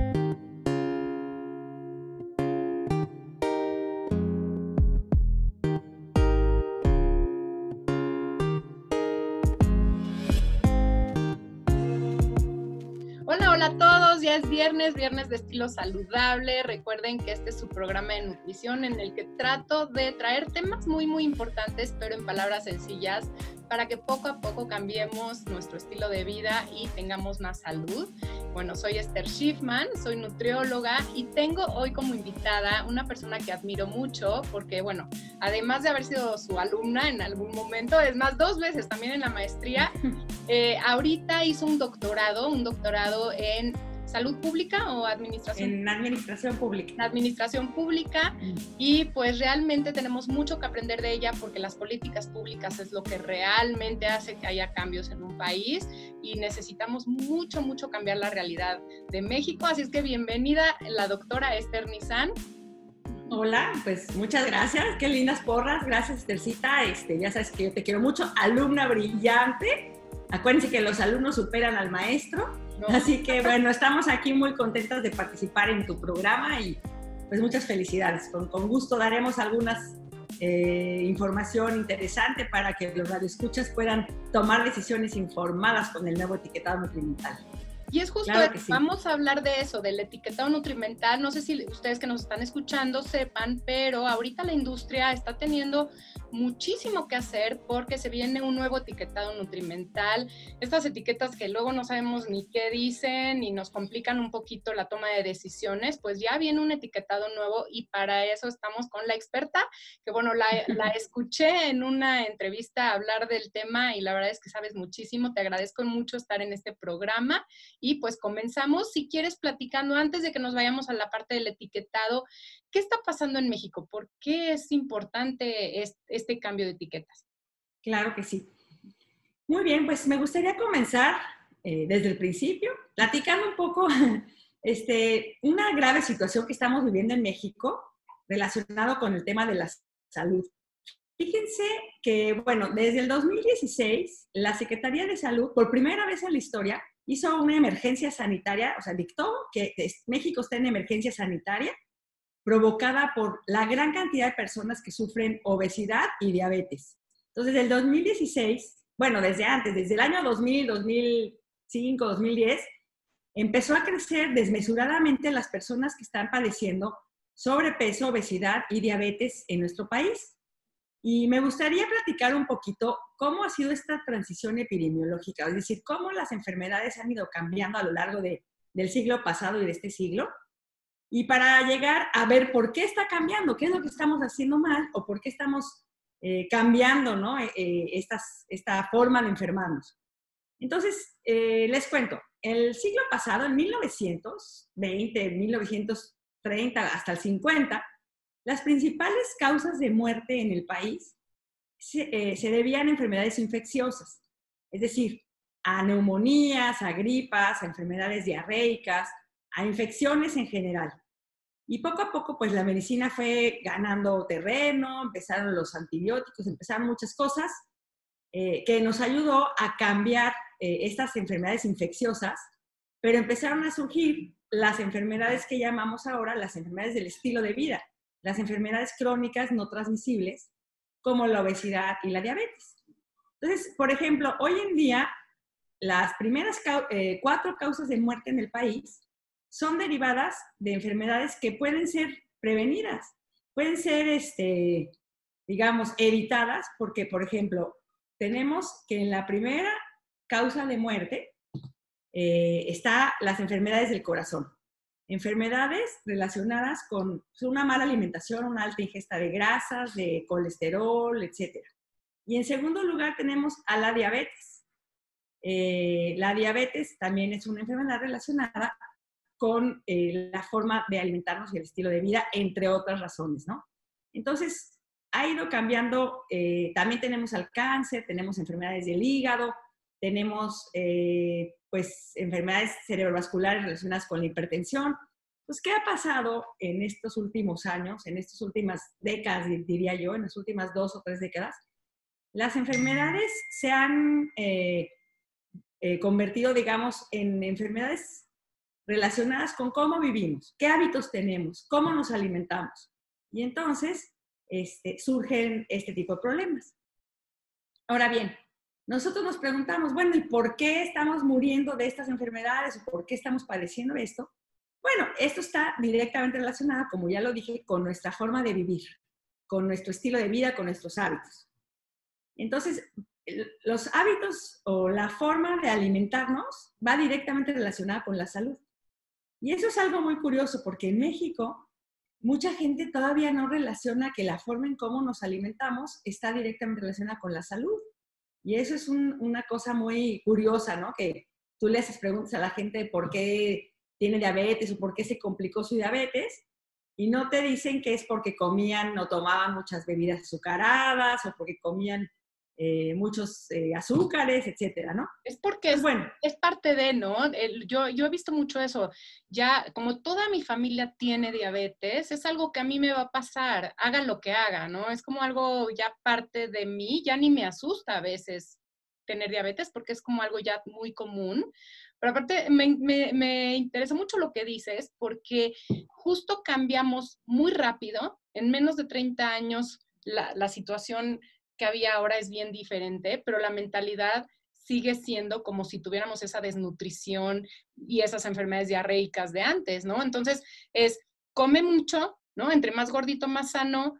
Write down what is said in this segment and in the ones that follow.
Hola, hola a todos, ya es viernes de estilo saludable. Recuerden que este es su programa de nutrición en el que trato de traer temas muy importantes, pero en palabras sencillas, para que poco a poco cambiemos nuestro estilo de vida y tengamos más salud. Bueno, soy Esther Schiffman, soy nutrióloga y tengo hoy como invitada una persona que admiro mucho porque, bueno, además de haber sido su alumna en algún momento, es más, 2 veces también en la maestría, ahorita hizo un doctorado en salud pública o administración. En administración pública. En administración pública, y pues realmente tenemos mucho que aprender de ella porque las políticas públicas es lo que realmente hace que haya cambios en un país y necesitamos mucho cambiar la realidad de México. Así es que bienvenida la doctora Esther Nizan. Hola, pues muchas gracias, qué lindas porras, gracias Esthercita, ya sabes que yo te quiero mucho, alumna brillante. Acuérdense que los alumnos superan al maestro, así que bueno, estamos aquí muy contentas de participar en tu programa y pues muchas felicidades. Con gusto daremos algunas información interesante para que los radioescuchas puedan tomar decisiones informadas con el nuevo etiquetado nutrimental. Y es justo, claro que sí. Vamos a hablar de eso, del etiquetado nutrimental. No sé si ustedes que nos están escuchando sepan, pero ahorita la industria está teniendo muchísimo que hacer porque se viene un nuevo etiquetado nutrimental. Estas etiquetas que luego no sabemos ni qué dicen y nos complican un poquito la toma de decisiones, pues ya viene un etiquetado nuevo y para eso estamos con la experta, que bueno, la escuché en una entrevista hablar del tema y la verdad es que sabes muchísimo. Te agradezco mucho estar en este programa. Y pues comenzamos, si quieres, platicando antes de que nos vayamos a la parte del etiquetado. ¿Qué está pasando en México? ¿Por qué es importante este cambio de etiquetas? Claro que sí. Muy bien, pues me gustaría comenzar desde el principio, platicando un poco una grave situación que estamos viviendo en México relacionado con el tema de la salud. Fíjense que, bueno, desde el 2016, la Secretaría de Salud, por primera vez en la historia, hizo una emergencia sanitaria, o sea, dictó que México está en emergencia sanitaria provocada por la gran cantidad de personas que sufren obesidad y diabetes. Entonces, del 2016, bueno, desde antes, desde el año 2000, 2005, 2010, empezó a crecer desmesuradamente las personas que están padeciendo sobrepeso, obesidad y diabetes en nuestro país. Y me gustaría platicar un poquito cómo ha sido esta transición epidemiológica, es decir, cómo las enfermedades han ido cambiando a lo largo del siglo pasado y de este siglo, y para llegar a ver por qué está cambiando, qué es lo que estamos haciendo mal o por qué estamos cambiando, ¿no? Esta forma de enfermarnos. Entonces, les cuento, el siglo pasado, en 1920, 1930 hasta el 50, las principales causas de muerte en el país se debían a enfermedades infecciosas, es decir, a neumonías, a gripas, a enfermedades diarreicas, a infecciones en general. Y poco a poco, pues la medicina fue ganando terreno, empezaron los antibióticos, empezaron muchas cosas que nos ayudó a cambiar estas enfermedades infecciosas, pero empezaron a surgir las enfermedades que llamamos ahora las enfermedades del estilo de vida, las enfermedades crónicas no transmisibles, como la obesidad y la diabetes. Entonces, por ejemplo, hoy en día, las primeras 4 causas de muerte en el país son derivadas de enfermedades que pueden ser prevenidas, pueden ser, digamos, evitadas, porque, por ejemplo, tenemos que en la primera causa de muerte está las enfermedades del corazón. Enfermedades relacionadas con una mala alimentación, una alta ingesta de grasas, de colesterol, etc. Y en segundo lugar tenemos a la diabetes. La diabetes también es una enfermedad relacionada con la forma de alimentarnos y el estilo de vida, entre otras razones, ¿no? Entonces, ha ido cambiando. También tenemos al cáncer, tenemos enfermedades del hígado, tenemos pues enfermedades cerebrovasculares relacionadas con la hipertensión. Pues, ¿qué ha pasado en estos últimos años, en estas últimas décadas, diría yo, en las últimas 2 o 3 décadas? Las enfermedades se han convertido, digamos, en enfermedades relacionadas con cómo vivimos, qué hábitos tenemos, cómo nos alimentamos. Y entonces surgen este tipo de problemas. Ahora bien, nosotros nos preguntamos, bueno, ¿y por qué estamos muriendo de estas enfermedades o por qué estamos padeciendo esto? Bueno, esto está directamente relacionado, como ya lo dije, con nuestra forma de vivir, con nuestro estilo de vida, con nuestros hábitos. Entonces, los hábitos o la forma de alimentarnos va directamente relacionada con la salud. Y eso es algo muy curioso porque en México mucha gente todavía no relaciona que la forma en cómo nos alimentamos está directamente relacionada con la salud. Y eso es una cosa muy curiosa, ¿no? Que tú le haces preguntas a la gente de por qué tiene diabetes o por qué se complicó su diabetes y no te dicen que es porque comían o tomaban muchas bebidas azucaradas o porque comían muchos azúcares, etcétera, ¿no? Es porque Pues bueno, es parte de, ¿no? Yo he visto mucho eso. Ya, como toda mi familia tiene diabetes, es algo que a mí me va a pasar, haga lo que haga, ¿no? Es como algo ya parte de mí, ya ni me asusta a veces tener diabetes porque es como algo ya muy común. Pero aparte, me interesa mucho lo que dices porque justo cambiamos muy rápido, en menos de 30 años, la situación que había ahora es bien diferente, pero la mentalidad sigue siendo como si tuviéramos esa desnutrición y esas enfermedades diarreicas de antes, ¿no? Entonces, come mucho, ¿no? Entre más gordito, más sano,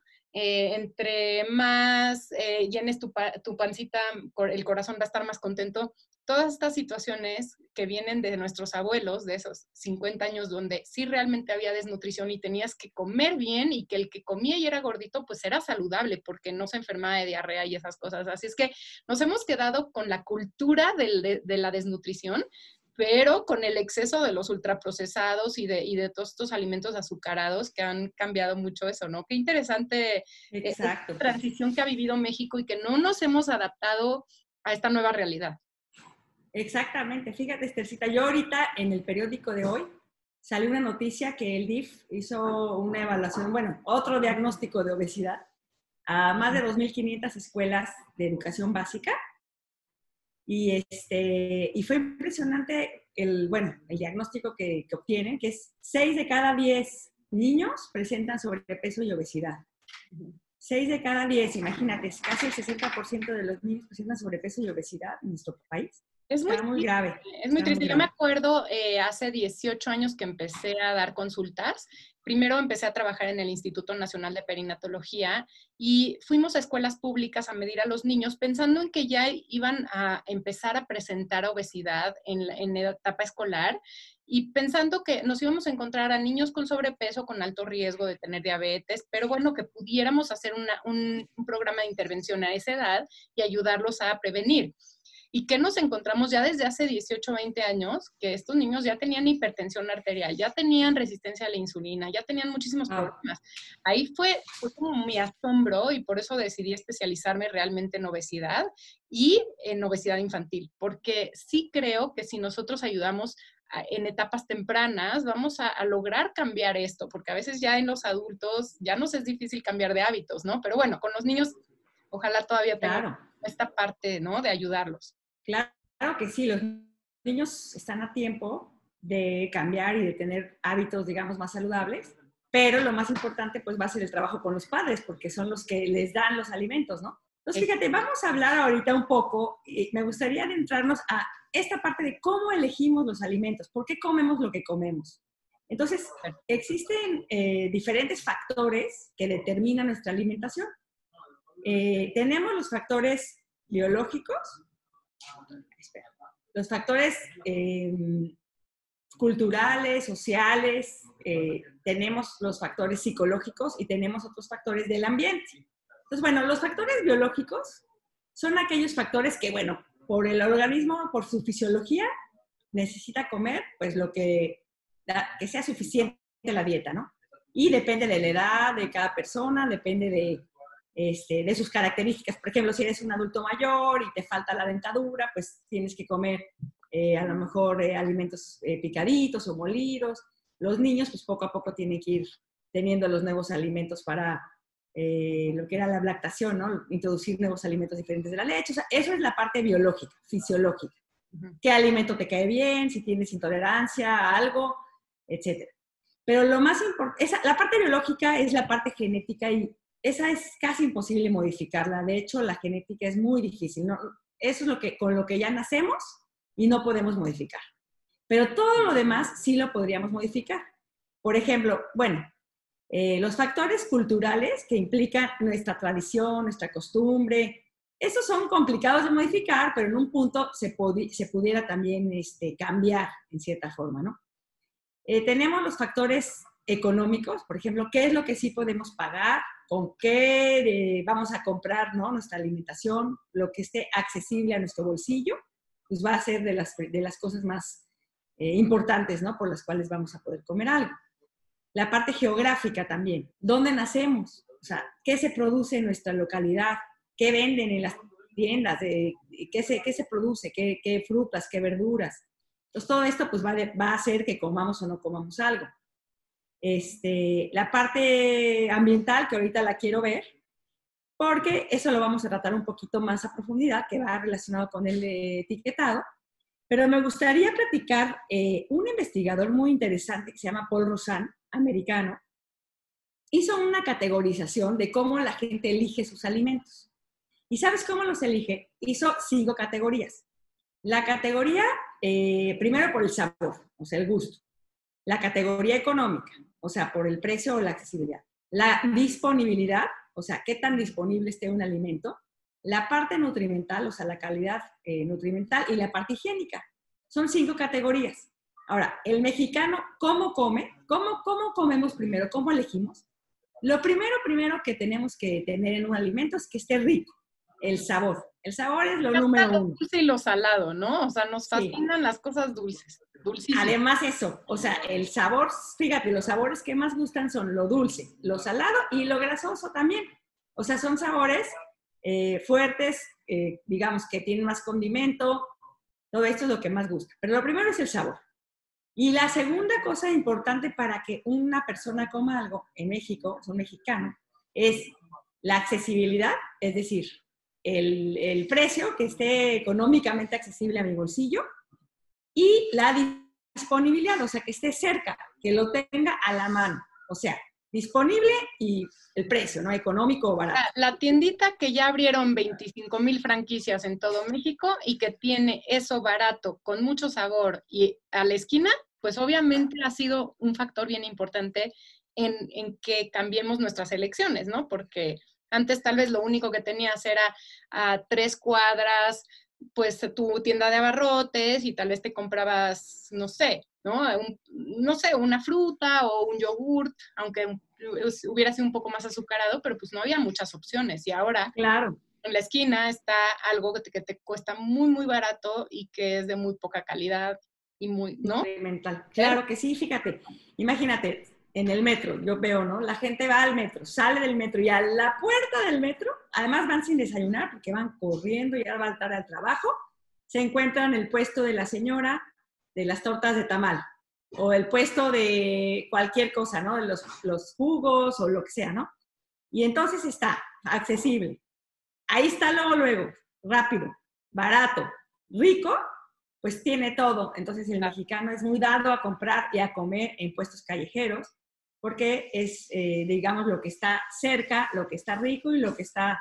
entre más llenes tu pancita, el corazón va a estar más contento. Todas estas situaciones que vienen de nuestros abuelos, de esos 50 años donde sí realmente había desnutrición y tenías que comer bien y que el que comía y era gordito, pues era saludable porque no se enfermaba de diarrea y esas cosas. Así es que nos hemos quedado con la cultura de la desnutrición, pero con el exceso de los ultraprocesados y de todos estos alimentos azucarados que han cambiado mucho eso, ¿no? Qué interesante esta exacto. transición que ha vivido México y que no nos hemos adaptado a esta nueva realidad. Exactamente. Fíjate, Estercita, yo ahorita en el periódico de hoy salió una noticia que el DIF hizo una evaluación, bueno, otro diagnóstico de obesidad a más de 2.500 escuelas de educación básica. Y fue impresionante el diagnóstico que obtienen, que es 6 de cada 10 niños presentan sobrepeso y obesidad. 6 de cada 10, imagínate, casi el 60% de los niños presentan sobrepeso y obesidad en nuestro país. Está muy grave. Es muy triste. Yo me acuerdo hace 18 años que empecé a dar consultas. Primero empecé a trabajar en el Instituto Nacional de Perinatología y fuimos a escuelas públicas a medir a los niños pensando en que ya iban a empezar a presentar obesidad en la etapa escolar y pensando que nos íbamos a encontrar a niños con sobrepeso, con alto riesgo de tener diabetes, pero bueno, que pudiéramos hacer un programa de intervención a esa edad y ayudarlos a prevenir. ¿Y qué nos encontramos ya desde hace 18, 20 años? Que estos niños ya tenían hipertensión arterial, ya tenían resistencia a la insulina, ya tenían muchísimos problemas. Ahí fue como mi asombro y por eso decidí especializarme realmente en obesidad y en obesidad infantil, porque sí creo que si nosotros ayudamos en etapas tempranas, vamos a lograr cambiar esto, porque a veces ya en los adultos ya nos es difícil cambiar de hábitos, ¿no? Pero bueno, con los niños ojalá todavía tengamos esta parte, ¿no? De ayudarlos. Claro que sí, los niños están a tiempo de cambiar y de tener hábitos, digamos, más saludables, pero lo más importante pues va a ser el trabajo con los padres, porque son los que les dan los alimentos, ¿no? Entonces, fíjate, vamos a hablar ahorita un poco, y me gustaría adentrarnos a esta parte de cómo elegimos los alimentos, por qué comemos lo que comemos. Entonces, existen diferentes factores que determinan nuestra alimentación. Tenemos los factores biológicos, los factores culturales, sociales, tenemos los factores psicológicos y tenemos otros factores del ambiente. Entonces, bueno, los factores biológicos son aquellos factores que, bueno, por el organismo, por su fisiología, necesita comer, pues lo que sea suficiente la dieta, ¿no? Y depende de la edad de cada persona, depende de sus características. Por ejemplo, si eres un adulto mayor y te falta la dentadura, pues tienes que comer a lo mejor alimentos picaditos o molidos. Los niños, pues poco a poco tienen que ir teniendo los nuevos alimentos para lo que era la lactación, ¿no? Introducir nuevos alimentos diferentes de la leche. O sea, eso es la parte biológica, fisiológica. qué alimento te cae bien, si tienes intolerancia a algo, etcétera. Pero lo más importante, la parte biológica es la parte genética y esa es casi imposible modificarla. De hecho, la genética es muy difícil, ¿no? Eso es con lo que ya nacemos y no podemos modificar. Pero todo lo demás sí lo podríamos modificar. Por ejemplo, bueno, los factores culturales que implican nuestra tradición, nuestra costumbre, esos son complicados de modificar, pero en un punto se pudiera también cambiar en cierta forma, ¿no? Tenemos los factores económicos, por ejemplo, qué es lo que sí podemos pagar, con qué vamos a comprar, ¿no? Nuestra alimentación, lo que esté accesible a nuestro bolsillo, pues va a ser de las cosas más importantes, ¿no? Por las cuales vamos a poder comer algo. La parte geográfica también, ¿dónde nacemos? O sea, ¿qué se produce en nuestra localidad? ¿Qué venden en las tiendas? ¿Qué se produce? ¿Qué frutas? ¿Qué verduras? Entonces, todo esto pues va a hacer que comamos o no comamos algo. La parte ambiental, que ahorita la quiero ver, porque eso lo vamos a tratar un poquito más a profundidad, que va relacionado con el etiquetado. Pero me gustaría platicar un investigador muy interesante que se llama Paul Rozin, americano, hizo una categorización de cómo la gente elige sus alimentos. ¿Y sabes cómo los elige? Hizo 5 categorías. La categoría, primero por el sabor, o sea, el gusto. La categoría económica, o sea, por el precio o la accesibilidad. La disponibilidad, o sea, qué tan disponible esté un alimento. La parte nutrimental, o sea, la calidad nutrimental, y la parte higiénica. Son 5 categorías. Ahora, el mexicano, ¿cómo come? ¿Cómo comemos primero? ¿Cómo elegimos? Lo primero que tenemos que tener en un alimento es que esté rico, el sabor. El sabor es lo número 1. Lo dulce y lo salado, ¿no? O sea, nos Sí. fascinan las cosas dulces, dulcísimas. Además eso, o sea, el sabor, fíjate, los sabores que más gustan son lo dulce, lo salado y lo grasoso también. O sea, son sabores fuertes, digamos, que tienen más condimento, todo esto es lo que más gusta. Pero lo primero es el sabor. Y la segunda cosa importante para que una persona coma algo en México, un mexicano, es la accesibilidad, es decir, el precio que esté económicamente accesible a mi bolsillo y la disponibilidad, o sea, que esté cerca, que lo tenga a la mano. O sea, disponible y el precio, ¿no? Económico o barato. La tiendita que ya abrieron 25,000 franquicias en todo México y que tiene eso barato, con mucho sabor y a la esquina, pues obviamente ha sido un factor bien importante en que cambiemos nuestras elecciones, ¿no? Porque antes tal vez lo único que tenías era a 3 cuadras, pues tu tienda de abarrotes y tal vez te comprabas, no sé, ¿no? No sé, una fruta o un yogurt, aunque hubiera sido un poco más azucarado, pero pues no había muchas opciones. Y ahora, claro, en la esquina está algo que te cuesta muy, muy barato y que es de muy poca calidad y muy, ¿no? Mental. Claro que sí, fíjate, imagínate, en el metro, yo veo, ¿no? La gente va al metro, sale del metro y a la puerta del metro, además van sin desayunar porque van corriendo y ya van tarde al trabajo, se encuentran el puesto de la señora de las tortas de tamal o el puesto de cualquier cosa, ¿no? De los jugos o lo que sea, ¿no? Y entonces está accesible. Ahí está luego, rápido, barato, rico, pues tiene todo. Entonces el mexicano es muy dado a comprar y a comer en puestos callejeros porque es, digamos, lo que está cerca, lo que está rico y lo que está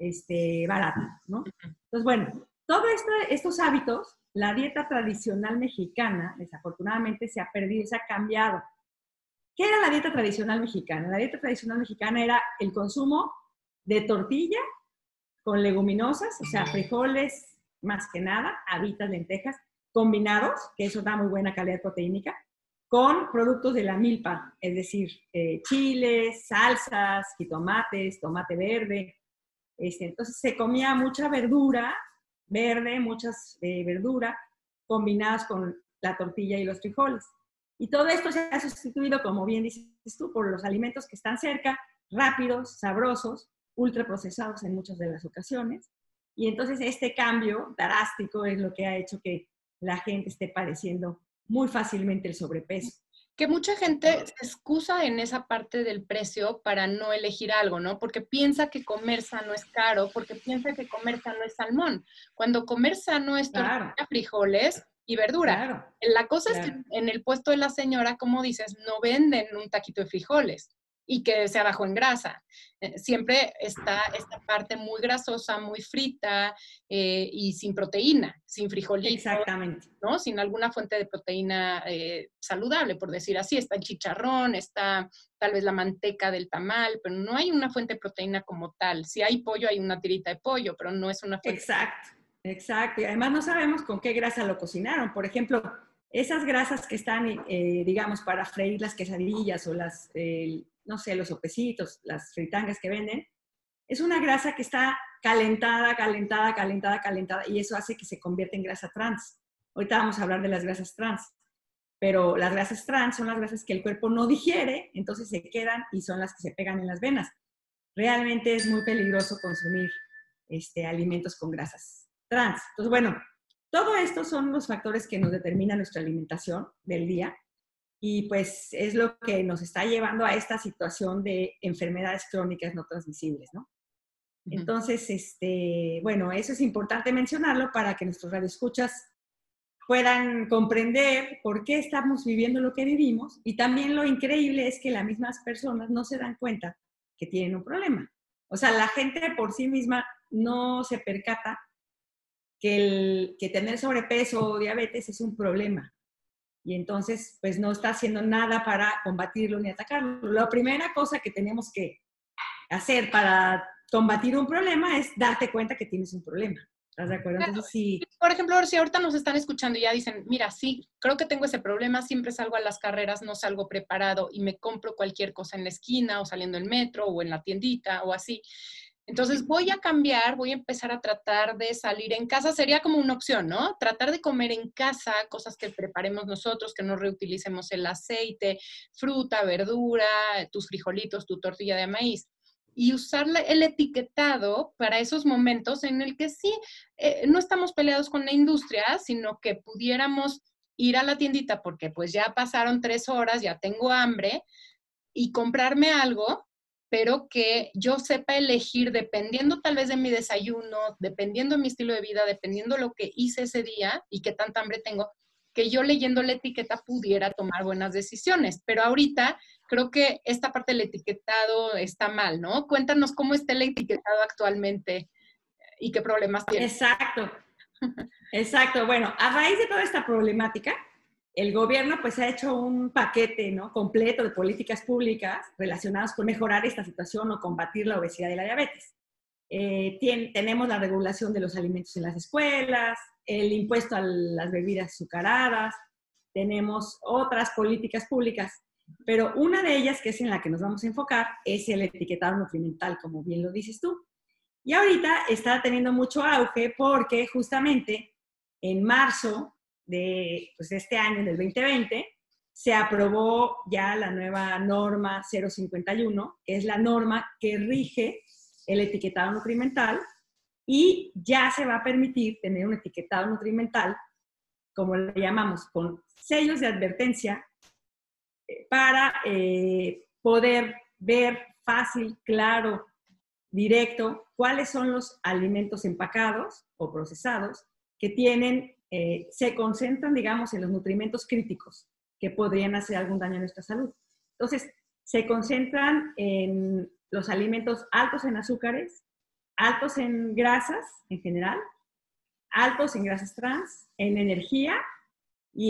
barato, ¿no? Entonces, bueno, todos estos hábitos, la dieta tradicional mexicana, desafortunadamente, se ha perdido, se ha cambiado. ¿Qué era la dieta tradicional mexicana? La dieta tradicional mexicana era el consumo de tortilla con leguminosas, o sea, frijoles, más que nada, habitas, lentejas, combinados, que eso da muy buena calidad proteínica, con productos de la milpa, es decir, chiles, salsas, jitomates, tomate verde. Entonces se comía mucha verdura verde, muchas verdura, combinadas con la tortilla y los frijoles. Y todo esto se ha sustituido, como bien dices tú, por los alimentos que están cerca, rápidos, sabrosos, ultraprocesados en muchas de las ocasiones. Y entonces este cambio drástico es lo que ha hecho que la gente esté padeciendo muy fácilmente el sobrepeso. Que mucha gente se excusa en esa parte del precio para no elegir algo, ¿no? Porque piensa que comer sano es caro, porque piensa que comer sano es salmón, cuando comer sano es Claro, tortilla, frijoles y verdura. claro, La cosa es que claro. en el puesto de la señora, como dices, no venden un taquito de frijoles y que sea bajo en grasa. Siempre está esta parte muy grasosa, muy frita y sin proteína, sin frijolitos, Exactamente. ¿no? Sin alguna fuente de proteína saludable, por decir así. Está el chicharrón, está tal vez la manteca del tamal, pero no hay una fuente de proteína como tal. Si hay pollo, hay una tirita de pollo, pero no es una fuente. Exacto, exacto. Y además no sabemos con qué grasa lo cocinaron. Por ejemplo, esas grasas que están, digamos, para freír las quesadillas o las, no sé, los sopecitos, las fritangas que venden, es una grasa que está calentada, calentada, calentada, calentada, y eso hace que se convierta en grasa trans. Ahorita vamos a hablar de las grasas trans, pero las grasas trans son las grasas que el cuerpo no digiere, entonces se quedan y son las que se pegan en las venas. Realmente es muy peligroso consumir alimentos con grasas trans. Entonces, bueno, todo esto son los factores que nos determinan nuestra alimentación del día y pues es lo que nos está llevando a esta situación de enfermedades crónicas no transmisibles, ¿no? Entonces, bueno, eso es importante mencionarlo para que nuestros radioescuchas puedan comprender por qué estamos viviendo lo que vivimos y también lo increíble es que las mismas personas no se dan cuenta que tienen un problema. O sea, la gente por sí misma no se percata que tener sobrepeso o diabetes es un problema y entonces pues no está haciendo nada para combatirlo ni atacarlo. La primera cosa que tenemos que hacer para combatir un problema es darte cuenta que tienes un problema. ¿Estás de acuerdo? Claro. Entonces sí. Por ejemplo, si ahorita nos están escuchando y ya dicen, mira, sí, creo que tengo ese problema, siempre salgo a las carreras, no salgo preparado y me compro cualquier cosa en la esquina o saliendo en metro o en la tiendita o así. Entonces voy a cambiar, voy a empezar a tratar de salir en casa, sería como una opción, ¿no? Tratar de comer en casa, cosas que preparemos nosotros, que no reutilicemos el aceite, fruta, verdura, tus frijolitos, tu tortilla de maíz. Y usar el etiquetado para esos momentos en el que sí, no estamos peleados con la industria, sino que pudiéramos ir a la tiendita porque pues ya pasaron 3 horas, ya tengo hambre y comprarme algo, pero que yo sepa elegir dependiendo tal vez de mi desayuno, dependiendo de mi estilo de vida, dependiendo lo que hice ese día y qué tanta hambre tengo, que yo leyendo la etiqueta pudiera tomar buenas decisiones. Pero ahorita creo que esta parte del etiquetado está mal, ¿no? Cuéntanos cómo está el etiquetado actualmente y qué problemas tiene. Exacto, exacto. Bueno, a raíz de toda esta problemática, el gobierno pues ha hecho un paquete, ¿no?, completo de políticas públicas relacionadas con mejorar esta situación o combatir la obesidad y la diabetes. Tenemos la regulación de los alimentos en las escuelas, el impuesto a las bebidas azucaradas, tenemos otras políticas públicas, pero una de ellas, que es en la que nos vamos a enfocar, es el etiquetado nutrimental, como bien lo dices tú. Y ahorita está teniendo mucho auge porque justamente en marzo de pues, este año, del 2020, se aprobó ya la nueva norma 051, que es la norma que rige el etiquetado nutrimental y ya se va a permitir tener un etiquetado nutrimental, como le llamamos, con sellos de advertencia para poder ver fácil, claro, directo, cuáles son los alimentos empacados o procesados que tienen, se concentran, digamos, en los nutrimentos críticos que podrían hacer algún daño a nuestra salud. Entonces, se concentran en los alimentos altos en azúcares, altos en grasas en general, altos en grasas trans, en energía y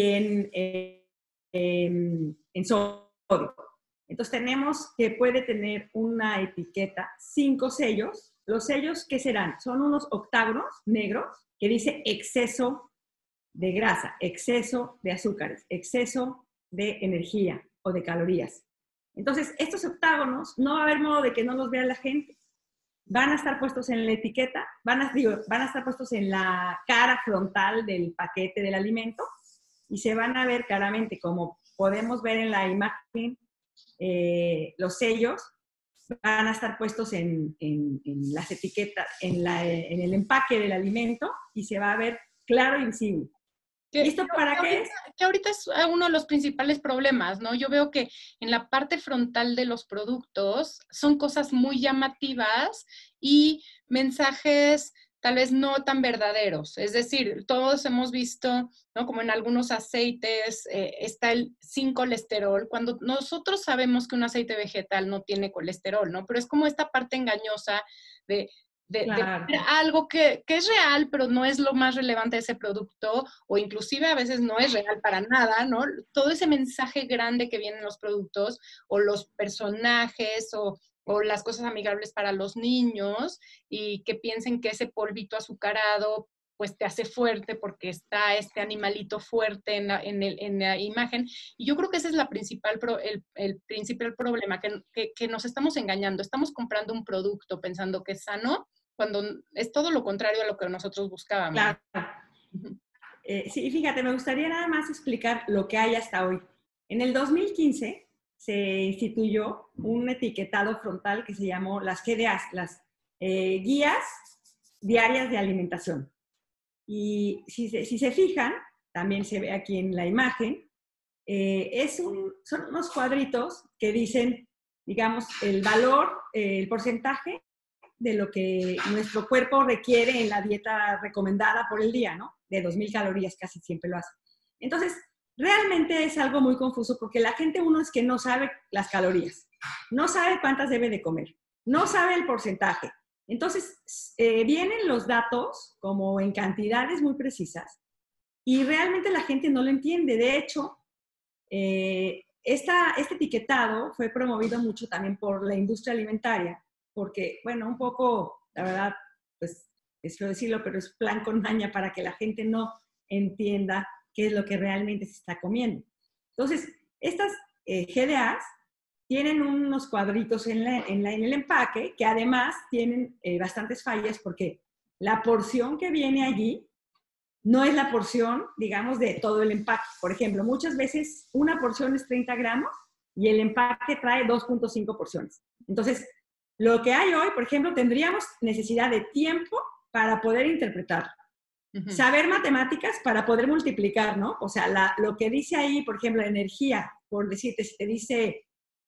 en sodio. Entonces tenemos que puede tener una etiqueta, 5 sellos. Los sellos, ¿qué serán? Son unos octágonos negros que dice exceso de grasa, exceso de azúcares, exceso de energía o de calorías. Entonces, estos octágonos no va a haber modo de que no los vea la gente. Van a estar puestos en la etiqueta, van a estar puestos en la cara frontal del paquete del alimento y se van a ver claramente, como podemos ver en la imagen. Los sellos van a estar puestos en las etiquetas, en el empaque del alimento y se va a ver claro y visible. Que, ¿Y esto para qué es? que ahorita es uno de los principales problemas, ¿no? Yo veo que en la parte frontal de los productos son cosas muy llamativas y mensajes tal vez no tan verdaderos. Es decir, todos hemos visto, ¿no? Como en algunos aceites está el sin colesterol, cuando nosotros sabemos que un aceite vegetal no tiene colesterol, ¿no? Pero es como esta parte engañosa de Claro, algo que es real, pero no es lo más relevante de ese producto, o inclusive a veces no es real para nada, ¿no? Todo ese mensaje grande que viene en los productos, o los personajes, o las cosas amigables para los niños, y que piensen que ese polvito azucarado pues te hace fuerte porque está este animalito fuerte en la imagen. Y yo creo que ese es el principal problema, que nos estamos engañando. Estamos comprando un producto pensando que es sano, cuando es todo lo contrario a lo que nosotros buscábamos. claro. Sí, fíjate, me gustaría nada más explicar lo que hay hasta hoy. En el 2015 se instituyó un etiquetado frontal que se llamó las GDAs, las Guías Diarias de Alimentación. Y si se fijan, también se ve aquí en la imagen, son unos cuadritos que dicen, digamos, el valor, el porcentaje de lo que nuestro cuerpo requiere en la dieta recomendada por el día, ¿no? De 2.000 calorías casi siempre lo hace. Entonces, realmente es algo muy confuso porque la gente, uno, es que no sabe las calorías, no sabe cuántas debe de comer, no sabe el porcentaje. Entonces, vienen los datos como en cantidades muy precisas y realmente la gente no lo entiende. De hecho, este etiquetado fue promovido mucho también por la industria alimentaria, porque, bueno, un poco, la verdad, pues es feo decirlo, pero es plan con maña para que la gente no entienda qué es lo que realmente se está comiendo. Entonces, estas GDAs tienen unos cuadritos en el empaque que además tienen bastantes fallas porque la porción que viene allí no es la porción, digamos, de todo el empaque. Por ejemplo, muchas veces una porción es 30 gramos y el empaque trae 2.5 porciones. Entonces, lo que hay hoy, por ejemplo, tendríamos necesidad de tiempo para poder interpretarlo. Saber matemáticas para poder multiplicar, ¿no? O sea, lo que dice ahí, por ejemplo, la energía, por decirte, si te dice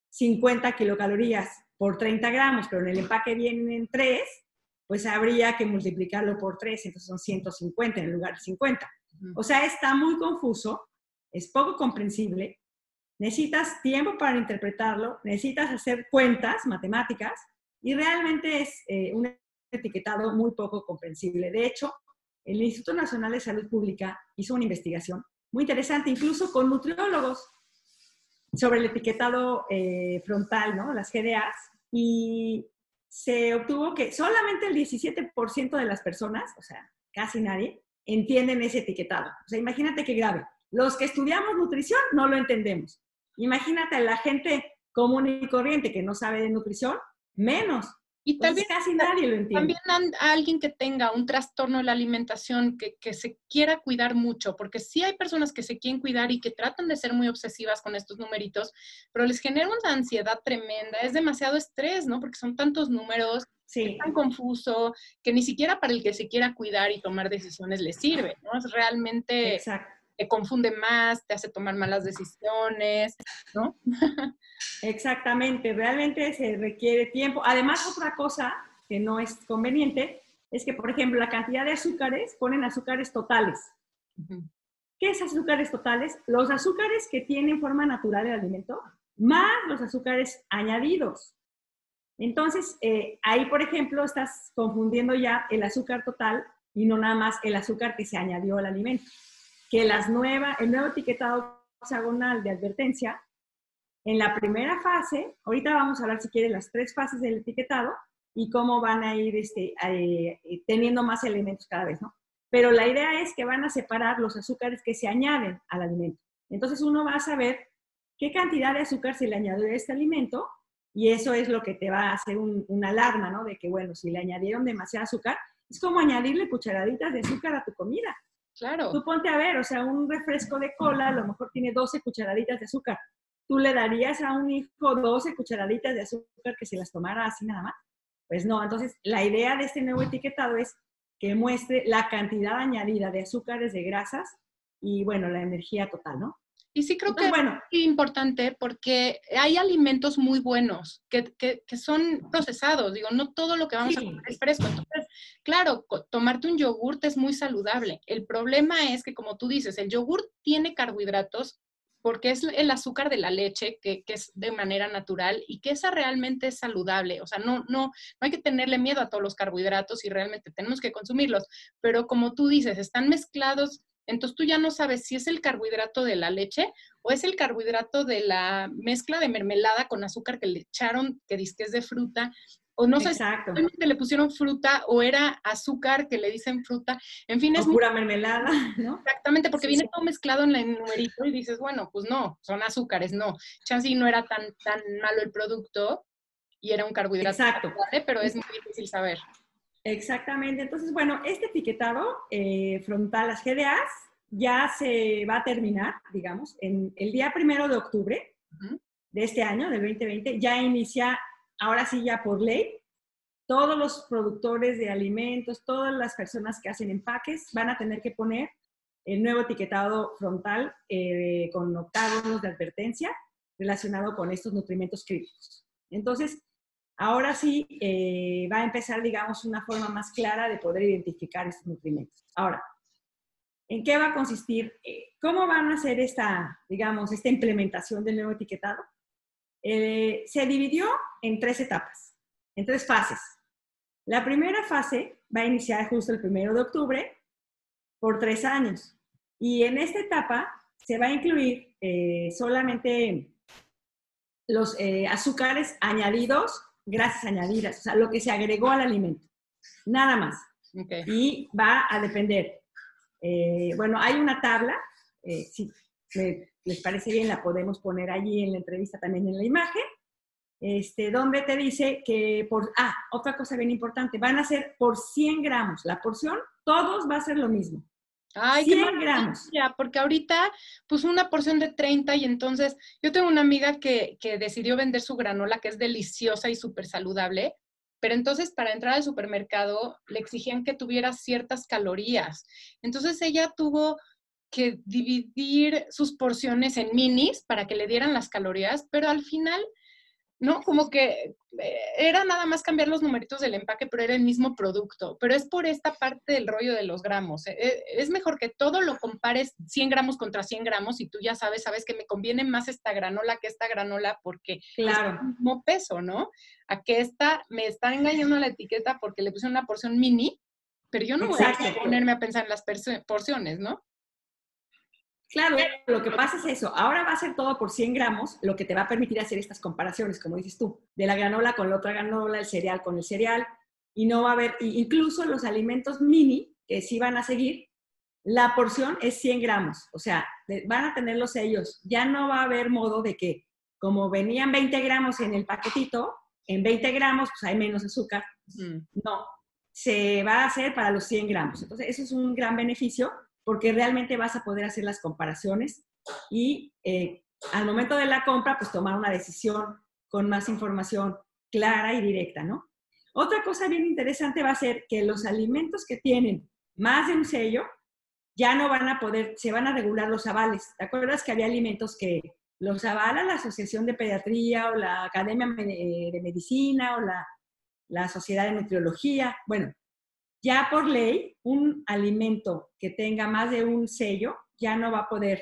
50 kilocalorías por 30 gramos, pero en el empaque vienen 3, pues habría que multiplicarlo por 3, entonces son 150 en el lugar de 50. O sea, está muy confuso, es poco comprensible, necesitas tiempo para interpretarlo, necesitas hacer cuentas matemáticas y realmente es un etiquetado muy poco comprensible. De hecho, el Instituto Nacional de Salud Pública hizo una investigación muy interesante, incluso con nutriólogos, sobre el etiquetado frontal, ¿no? Las GDAs, y se obtuvo que solamente el 17% de las personas, o sea, casi nadie, entienden ese etiquetado. O sea, imagínate qué grave. Los que estudiamos nutrición no lo entendemos. Imagínate a la gente común y corriente que no sabe de nutrición, menos. Y Entonces, casi nadie lo entiende. también a alguien que tenga un trastorno de la alimentación, que se quiera cuidar mucho, porque sí hay personas que se quieren cuidar y que tratan de ser muy obsesivas con estos numeritos, pero les genera una ansiedad tremenda, es demasiado estrés, ¿no? Porque son tantos números, sí, es tan confuso, que ni siquiera para el que se quiera cuidar y tomar decisiones le sirve, ¿no? Es realmente, exacto. te confunde más, te hace tomar malas decisiones, ¿no? Exactamente, realmente se requiere tiempo. Además, otra cosa que no es conveniente es que, por ejemplo, la cantidad de azúcares, ponen azúcares totales. ¿Qué es azúcares totales? Los azúcares que tienen forma natural el alimento, más los azúcares añadidos. Entonces, ahí, por ejemplo, estás confundiendo ya el azúcar total y no nada más el azúcar que se añadió al alimento. Que el nuevo etiquetado hexagonal de advertencia, en la primera fase, ahorita vamos a hablar si quieres las 3 fases del etiquetado y cómo van a ir teniendo más elementos cada vez, ¿no? Pero la idea es que van a separar los azúcares que se añaden al alimento. Entonces uno va a saber qué cantidad de azúcar se le añadió a este alimento y eso es lo que te va a hacer una alarma, ¿no? De que, bueno, si le añadieron demasiado azúcar, es como añadirle cucharaditas de azúcar a tu comida. Claro. Tú ponte a ver, o sea, un refresco de cola a lo mejor tiene 12 cucharaditas de azúcar. ¿Tú le darías a un hijo 12 cucharaditas de azúcar que se las tomara así nada más? Pues no. Entonces, la idea de este nuevo etiquetado es que muestre la cantidad añadida de azúcares, de grasas y bueno, la energía total, ¿no? Y sí creo Entonces, que bueno, es importante porque hay alimentos muy buenos que son procesados. Digo, no todo lo que vamos a comer sí, es fresco. Entonces, claro, tomarte un yogurt es muy saludable. El problema es que, como tú dices, el yogurt tiene carbohidratos porque es el azúcar de la leche que es de manera natural y que esa realmente es saludable. O sea, no hay que tenerle miedo a todos los carbohidratos y realmente tenemos que consumirlos. Pero como tú dices, están mezclados, entonces tú ya no sabes si es el carbohidrato de la leche o es el carbohidrato de la mezcla de mermelada con azúcar que le echaron, que dice que es de fruta, o no sé si exacto. realmente le pusieron fruta o era azúcar que le dicen fruta. En fin, O es muy pura mermelada, ¿no? exactamente, porque Sí, viene todo mezclado en el numerito y dices, bueno, pues no, son azúcares, no. Chance y no era tan malo el producto y era un carbohidrato exacto. saludable, pero es muy difícil saber. Exactamente. Entonces, bueno, este etiquetado frontal, las GDAs, ya se va a terminar, digamos, en el día 1 de octubre Ujú. de este año, del 2020, ya inicia, ahora sí, ya por ley, todos los productores de alimentos, todas las personas que hacen empaques van a tener que poner el nuevo etiquetado frontal con octágonos de advertencia relacionado con estos nutrimentos críticos. Entonces, ahora sí va a empezar, digamos, una forma más clara de poder identificar estos nutrimentos. Ahora, ¿en qué va a consistir? ¿Cómo van a hacer esta, digamos, esta implementación del nuevo etiquetado? Se dividió en 3 etapas, en 3 fases. La primera fase va a iniciar justo el 1 de octubre por 3 años. Y en esta etapa se va a incluir solamente los azúcares añadidos, grasas añadidas, o sea, lo que se agregó al alimento, nada más. Okay. Y va a depender. Bueno, hay una tabla, si les parece bien, la podemos poner allí en la entrevista también en la imagen, donde te dice que otra cosa bien importante, van a ser por 100 gramos. La porción, todos va a ser lo mismo. Ay, qué 100 gramos. maravilla, porque ahorita, pues una porción de 30 y entonces yo tengo una amiga que decidió vender su granola, que es deliciosa y súper saludable, pero entonces para entrar al supermercado le exigían que tuviera ciertas calorías. Entonces ella tuvo que dividir sus porciones en minis para que le dieran las calorías, pero al final ¿no? Como que era nada más cambiar los numeritos del empaque, pero era el mismo producto. Pero es por esta parte del rollo de los gramos. Es mejor que todo lo compares 100 gramos contra 100 gramos y tú ya sabes que me conviene más esta granola que esta granola porque es Claro. el mismo peso, ¿no? A que esta me está engañando la etiqueta porque le puse una porción mini, pero yo no voy Exacto. a ponerme a pensar en las porciones, ¿no? Claro, lo que pasa es eso. Ahora va a ser todo por 100 gramos, lo que te va a permitir hacer estas comparaciones, como dices tú, de la granola con la otra granola, el cereal con el cereal, y no va a haber, incluso los alimentos mini, que sí van a seguir, la porción es 100 gramos, o sea, van a tener los sellos. Ya no va a haber modo de que, como venían 20 gramos en el paquetito, en 20 gramos pues hay menos azúcar. No, se va a hacer para los 100 gramos. Entonces, eso es un gran beneficio porque realmente vas a poder hacer las comparaciones y al momento de la compra, pues tomar una decisión con más información clara y directa, ¿no? Otra cosa bien interesante va a ser que los alimentos que tienen más de un sello ya no van a poder, se van a regular los avales. ¿Te acuerdas que había alimentos que los avala la Asociación de Pediatría o la Academia de Medicina o la Sociedad de Nutriología? Bueno, ya por ley, un alimento que tenga más de un sello ya no va a poder,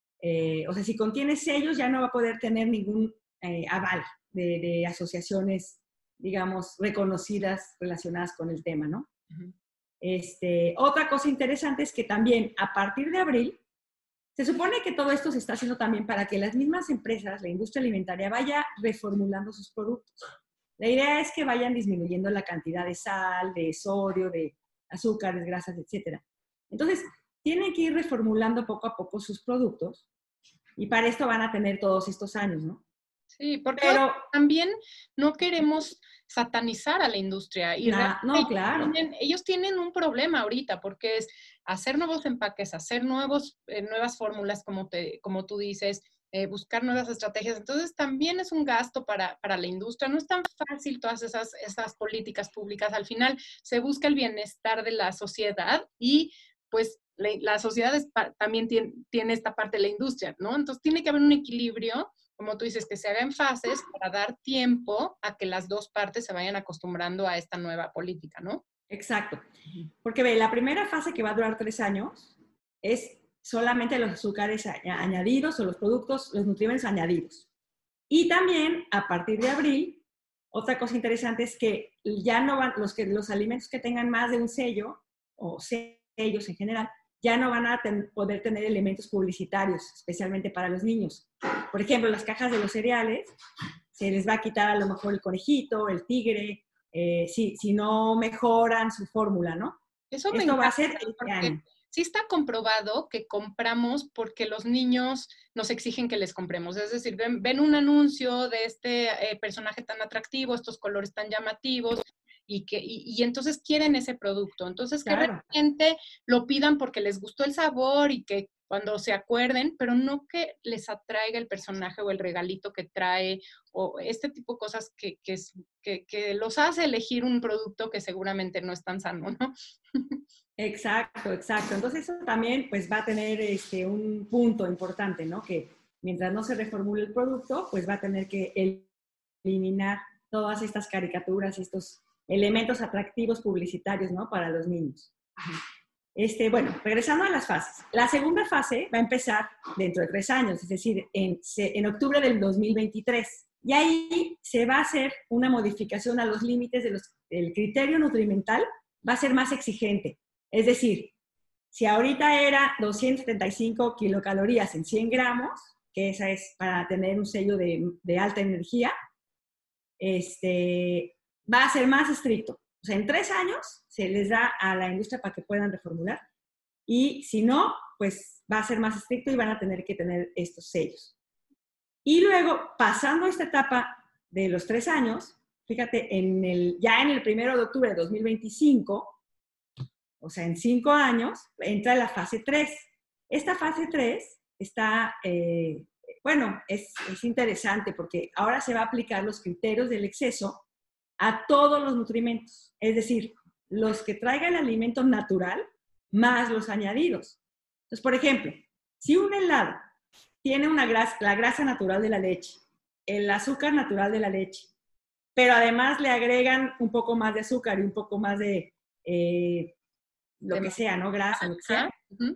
o sea, si contiene sellos ya no va a poder tener ningún aval de asociaciones, digamos, reconocidas relacionadas con el tema, ¿no? Uh-huh. Otra cosa interesante es que también a partir de abril, se supone que todo esto se está haciendo también para que las mismas empresas, la industria alimentaria, vaya reformulando sus productos. La idea es que vayan disminuyendo la cantidad de sal, de sodio, de azúcares, grasas, etc. Entonces, tienen que ir reformulando poco a poco sus productos y para esto van a tener todos estos años, ¿no? Sí, porque Pero, también no queremos satanizar a la industria y no, claro. ellos tienen un problema ahorita porque es hacer nuevos empaques, hacer nuevas fórmulas como tú dices, buscar nuevas estrategias. Entonces también es un gasto para la industria. No es tan fácil todas esas políticas públicas. Al final se busca el bienestar de la sociedad y pues la sociedad también tiene esta parte de la industria, ¿no? Entonces tiene que haber un equilibrio, como tú dices, que se haga en fases para dar tiempo a que las dos partes se vayan acostumbrando a esta nueva política, ¿no? Exacto. Porque ve, la primera fase, que va a durar 3 años, es solamente los azúcares añadidos o los productos, los nutrientes añadidos. Y también, a partir de abril, otra cosa interesante es que ya no van, los alimentos que tengan más de un sello, o sellos en general, ya no van a poder tener elementos publicitarios, especialmente para los niños. Por ejemplo, las cajas de los cereales, se les va a quitar a lo mejor el conejito, el tigre, si no mejoran su fórmula, ¿no? Eso me Esto va a encanta, ser este porque año. sí está comprobado que compramos porque los niños nos exigen que les compremos. Es decir, ven un anuncio de este personaje tan atractivo, estos colores tan llamativos, y entonces quieren ese producto. Entonces, que Claro. realmente lo pidan porque les gustó el sabor y que cuando se acuerden, pero no que les atraiga el personaje o el regalito que trae o este tipo de cosas que los hace elegir un producto que seguramente no es tan sano, ¿no? Exacto, exacto. Entonces eso también pues va a tener un punto importante, ¿no? Que mientras no se reformule el producto, pues va a tener que eliminar todas estas caricaturas, estos elementos atractivos publicitarios, ¿no? Para los niños. Bueno, regresando a las fases. La segunda fase va a empezar dentro de 3 años, es decir, en octubre del 2023. Y ahí se va a hacer una modificación a los límites del criterio nutrimental, va a ser más exigente. Es decir, si ahorita era 275 kilocalorías en 100 gramos, que esa es para tener un sello de alta energía, va a ser más estricto. O sea, en 3 años se les da a la industria para que puedan reformular. Y si no, pues va a ser más estricto y van a tener que tener estos sellos. Y luego, pasando esta etapa de los 3 años, fíjate, ya en el 1 de octubre de 2025, o sea, en 5 años, entra la fase 3. Esta fase 3 está, es interesante porque ahora se va a aplicar los criterios del exceso a todos los nutrimentos. Es decir, los que traiga el alimento natural más los añadidos. Entonces, por ejemplo, si un helado tiene la grasa natural de la leche, el azúcar natural de la leche, pero además le agregan un poco más de azúcar y un poco más de lo que sea, ¿no? Grasa, lo que sea.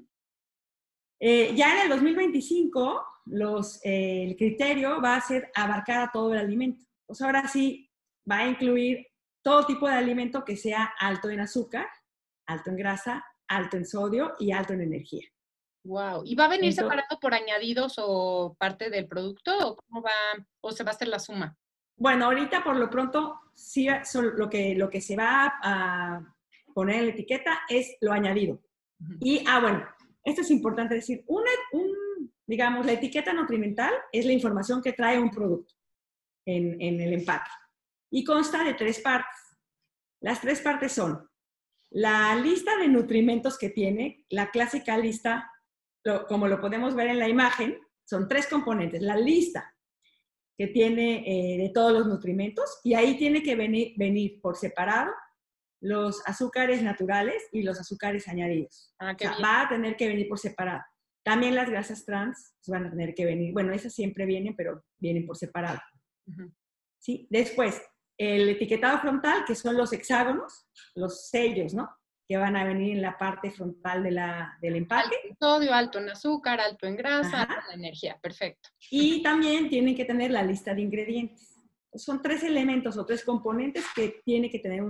Ya en el 2025, el criterio va a ser abarcar a todo el alimento. Pues ahora sí va a incluir todo tipo de alimento que sea alto en azúcar, alto en grasa, alto en sodio y alto en energía. Wow. ¿Y va a venir separado por añadidos o parte del producto o cómo va, o se va a hacer la suma? Bueno, ahorita por lo pronto sí lo que se va a poner en la etiqueta es lo añadido. Y, bueno, esto es importante decir, digamos, la etiqueta nutrimental es la información que trae un producto en el empaque y consta de 3 partes. Las 3 partes son la lista de nutrimentos que tiene, la clásica lista, como lo podemos ver en la imagen, son 3 componentes. La lista que tiene de todos los nutrimentos y ahí tiene que venir por separado los azúcares naturales y los azúcares añadidos. O sea, va a tener que venir por separado. También las grasas trans van a tener que venir. Bueno, esas siempre vienen, pero vienen por separado. ¿Sí? Después, el etiquetado frontal, que son los hexágonos, los sellos, ¿no? Que van a venir en la parte frontal del empaque. Alto en sodio, alto en azúcar, alto en grasa, alto en energía. Perfecto. Y también tienen que tener la lista de ingredientes. Son 3 elementos o 3 componentes que tiene que tener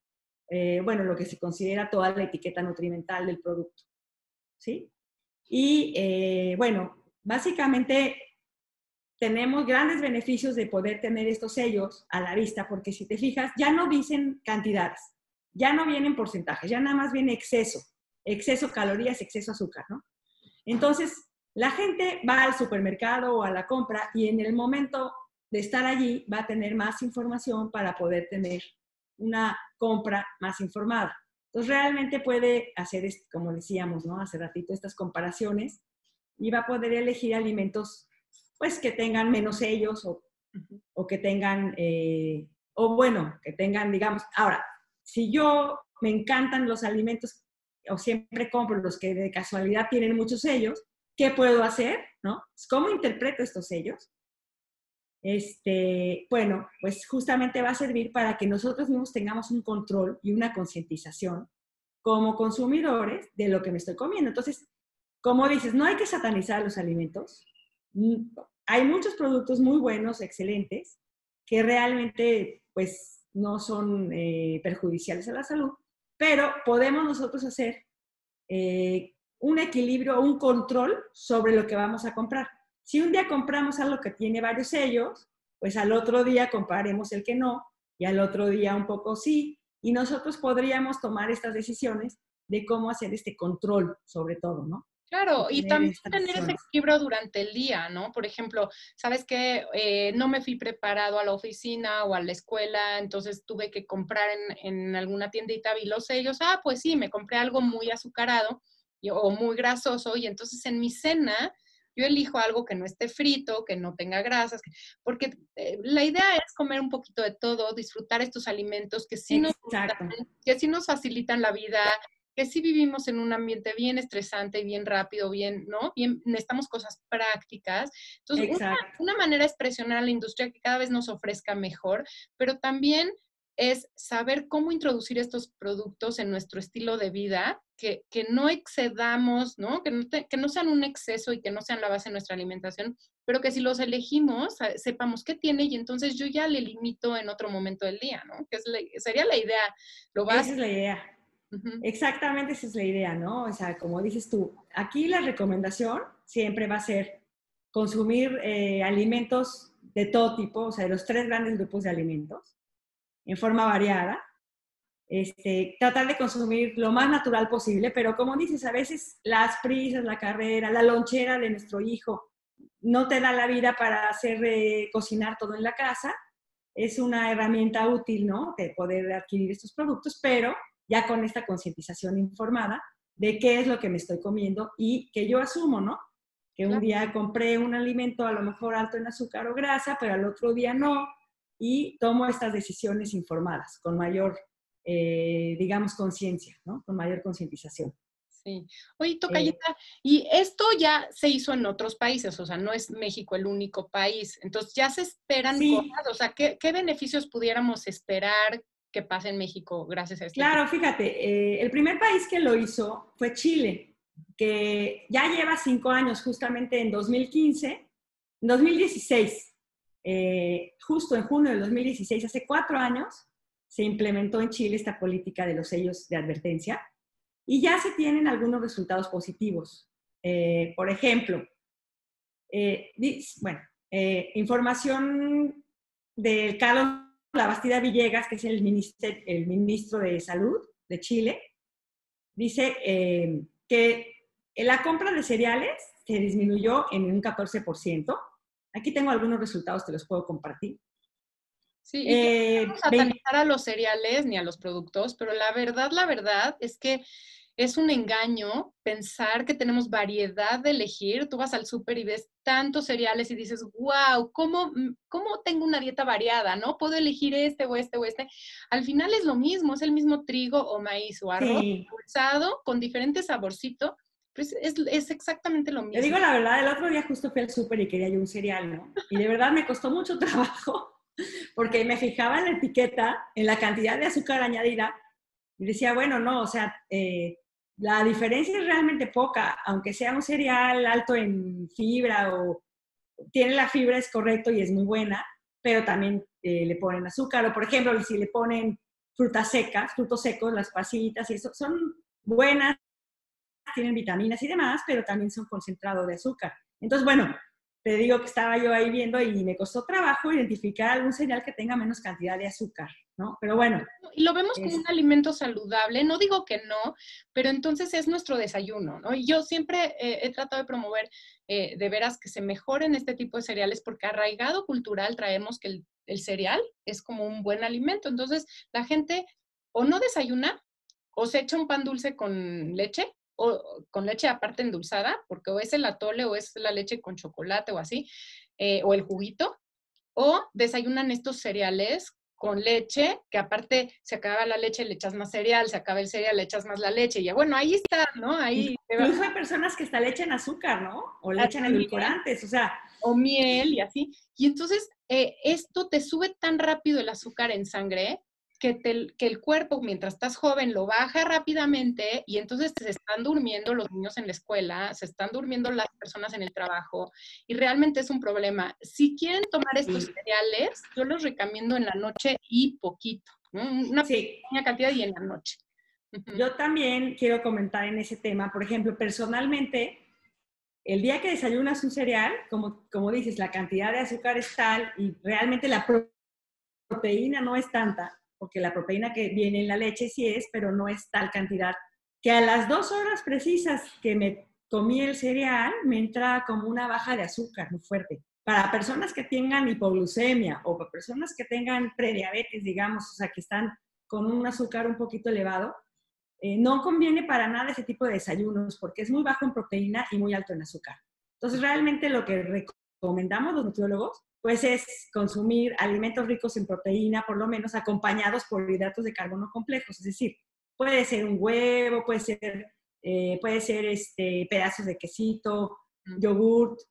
lo que se considera toda la etiqueta nutrimental del producto. ¿Sí? Y básicamente tenemos grandes beneficios de poder tener estos sellos a la vista, porque si te fijas, ya no dicen cantidades, ya no vienen porcentajes, ya nada más viene exceso calorías, exceso azúcar, ¿no? Entonces, la gente va al supermercado o a la compra y en el momento de estar allí va a tener más información para poder tener una compra más informada. Entonces, realmente puede hacer, como decíamos, ¿no? Hace ratito, estas comparaciones y va a poder elegir alimentos, pues, que tengan menos sellos o que tengan, que tengan, digamos, ahora, si me encantan los alimentos o siempre compro los que de casualidad tienen muchos sellos, ¿qué puedo hacer? ¿No? ¿Cómo interpreto estos sellos? Bueno, pues justamente va a servir para que nosotros mismos tengamos un control y una concientización como consumidores de lo que me estoy comiendo. Entonces, como dices, no hay que satanizar los alimentos. Hay muchos productos muy buenos, excelentes, que realmente pues no son perjudiciales a la salud, pero podemos nosotros hacer un equilibrio, un control sobre lo que vamos a comprar. Si un día compramos algo que tiene varios sellos, pues al otro día compraremos el que no, y al otro día un poco sí, y nosotros podríamos tomar estas decisiones de cómo hacer este control sobre todo, ¿no? Claro, y Tener también estas tener ese decisiones. equilibrio durante el día, ¿no? Por ejemplo, sabes que no me fui preparado a la oficina o a la escuela, entonces tuve que comprar en alguna tiendita, vi los sellos, pues sí, me compré algo muy azucarado o muy grasoso, y entonces en mi cena yo elijo algo que no esté frito, que no tenga grasas, porque la idea es comer un poquito de todo, disfrutar estos alimentos Exacto, que sí nos facilitan la vida, que sí vivimos en un ambiente bien estresante, bien rápido, bien, ¿no? Bien, necesitamos cosas prácticas. Entonces, exacto. una manera es presionar a la industria que cada vez nos ofrezca mejor, pero también es saber cómo introducir estos productos en nuestro estilo de vida, que no excedamos, ¿no? Que no sean un exceso y que no sean la base de nuestra alimentación, pero que si los elegimos, sepamos qué tiene y entonces yo ya le limito en otro momento del día, ¿no? Sería la idea, lo Esa básico. es la idea. Ujú. Exactamente esa es la idea, ¿no? O sea, como dices tú, aquí la recomendación siempre va a ser consumir alimentos de todo tipo, o sea, de los tres grandes grupos de alimentos, en forma variada. Tratar de consumir lo más natural posible, pero como dices, a veces las prisas, la carrera, la lonchera de nuestro hijo no te da la vida para hacer cocinar todo en la casa. Es una herramienta útil, ¿no? De poder adquirir estos productos, pero ya con esta concientización informada de qué es lo que me estoy comiendo y que yo asumo, ¿no? Que un Claro. día compré un alimento a lo mejor alto en azúcar o grasa, pero al otro día no, y tomo estas decisiones informadas, con mayor, digamos, conciencia, ¿no? Con mayor concientización. Sí. Oye, Eh, Tocayita, y esto ya se hizo en otros países, o sea, no es México el único país. Entonces, ya se esperan cosas, sí, o sea, ¿qué beneficios pudiéramos esperar que pase en México gracias a este tipo? claro, fíjate, el primer país que lo hizo fue Chile, que ya lleva 5 años, justamente en 2015, 2016, justo en junio del 2016, hace 4 años, se implementó en Chile esta política de los sellos de advertencia y ya se tienen algunos resultados positivos. Por ejemplo, bueno, información del Carlos Labastida Villegas, que es el ministro de Salud de Chile, dice que la compra de cereales se disminuyó en un 14%. Aquí tengo algunos resultados, te los puedo compartir. Sí, y que no queremos 20, satanizar a los cereales ni a los productos, pero la verdad es que es un engaño pensar que tenemos variedad de elegir. Tú vas al súper y ves tantos cereales y dices, wow, ¿cómo tengo una dieta variada? ¿No? Puedo elegir este o este o este. Al final es lo mismo, es el mismo trigo o maíz o arroz sí, pulsado con diferente saborcito, pues es exactamente lo te mismo. digo la verdad, el otro día justo fui al súper y quería yo un cereal, ¿no? Y de verdad me costó mucho trabajo porque me fijaba en la etiqueta, en la cantidad de azúcar añadida y decía, bueno, no, o sea, la diferencia es realmente poca, aunque sea un cereal alto en fibra o tiene la fibra, es correcto y es muy buena, pero también le ponen azúcar o, por ejemplo, si le ponen frutas secas, frutos secos, las pasitas y eso, son buenas, tienen vitaminas y demás, pero también son concentrado de azúcar. Entonces, bueno, te digo que estaba yo ahí viendo y me costó trabajo identificar algún cereal que tenga menos cantidad de azúcar, ¿no? Pero bueno, Y lo vemos como un es, alimento saludable, no digo que no, pero entonces es nuestro desayuno, ¿no? Y yo siempre he tratado de promover de veras que se mejoren este tipo de cereales porque arraigado cultural traemos que el cereal es como un buen alimento. Entonces la gente o no desayuna o se echa un pan dulce con leche o con leche aparte endulzada, porque o es el atole o es la leche con chocolate o así, o el juguito, o desayunan estos cereales con leche, que aparte se acaba la leche, le echas más cereal, se acaba el cereal, le echas más la leche, y ya, bueno, ahí está, ¿no? Ahí Incluso hay personas que hasta le echan azúcar, ¿no? O le echan también, edulcorantes, o sea. o miel y así. Y entonces esto te sube tan rápido el azúcar en sangre que el cuerpo, mientras estás joven, lo baja rápidamente y entonces se están durmiendo los niños en la escuela, se están durmiendo las personas en el trabajo y realmente es un problema. Si quieren tomar estos Sí. cereales, yo los recomiendo en la noche y poquito, ¿no? Una Sí, pequeña cantidad y en la noche. yo también quiero comentar en ese tema. Por ejemplo, personalmente, el día que desayunas un cereal, como dices, la cantidad de azúcar es tal y realmente la proteína no es tanta, porque la proteína que viene en la leche sí es, pero no es tal cantidad, que a las 2 horas precisas que me comí el cereal, me entra como una baja de azúcar muy fuerte. Para personas que tengan hipoglucemia o para personas que tengan prediabetes, digamos, o sea, que están con un azúcar un poquito elevado, no conviene para nada ese tipo de desayunos porque es muy bajo en proteína y muy alto en azúcar. Entonces, realmente lo que recomendamos los nutriólogos, pues es consumir alimentos ricos en proteína, por lo menos acompañados por hidratos de carbono complejos. Es decir, puede ser un huevo, puede ser pedazos de quesito, yogurt,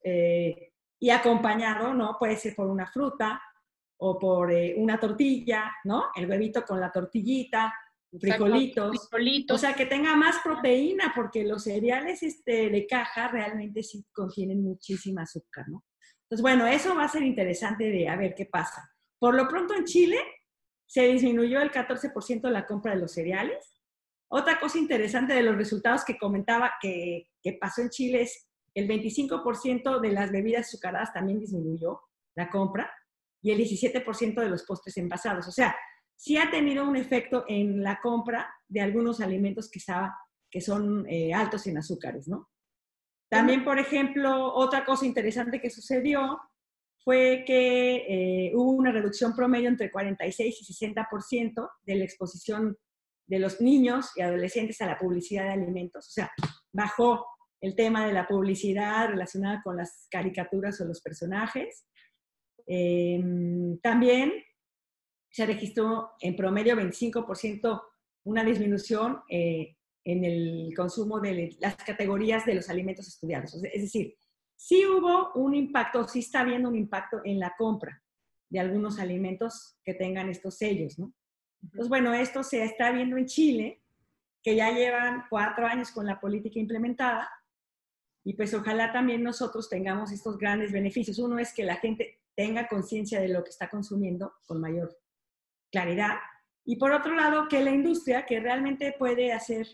y acompañado, ¿no? Puede ser por una fruta o por una tortilla, ¿no? El huevito con la tortillita, Exacto, frijolitos, o frijolitos. sea, que tenga más proteína, porque los cereales de caja realmente sí contienen muchísima azúcar, ¿no? Entonces, bueno, eso va a ser interesante de a ver qué pasa. Por lo pronto en Chile se disminuyó el 14% la compra de los cereales. Otra cosa interesante de los resultados que comentaba que pasó en Chile es el 25% de las bebidas azucaradas también disminuyó la compra y el 17% de los postres envasados. O sea, sí ha tenido un efecto en la compra de algunos alimentos que son altos en azúcares, ¿no? También, por ejemplo, otra cosa interesante que sucedió fue que hubo una reducción promedio entre 46 y 60% de la exposición de los niños y adolescentes a la publicidad de alimentos. O sea, bajó el tema de la publicidad relacionada con las caricaturas o los personajes. También se registró en promedio 25% una disminución en el consumo de las categorías de los alimentos estudiados. Es decir, sí hubo un impacto, sí está habiendo un impacto en la compra de algunos alimentos que tengan estos sellos, ¿no? Entonces, bueno, esto se está viendo en Chile, que ya llevan 4 años con la política implementada, y pues ojalá también nosotros tengamos estos grandes beneficios. Uno es que la gente tenga conciencia de lo que está consumiendo con mayor claridad. Y por otro lado, que la industria, que realmente puede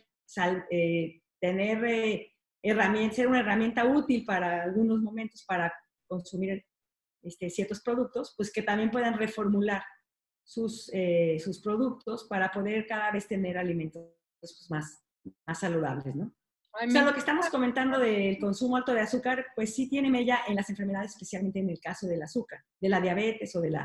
tener herramientas, ser una herramienta útil para algunos momentos para consumir ciertos productos, pues que también puedan reformular sus productos para poder cada vez tener alimentos pues, más saludables, ¿no? Ay, O sea, lo que estamos comentando del consumo alto de azúcar, pues sí tiene mella en las enfermedades, especialmente en el caso del azúcar, de la diabetes o de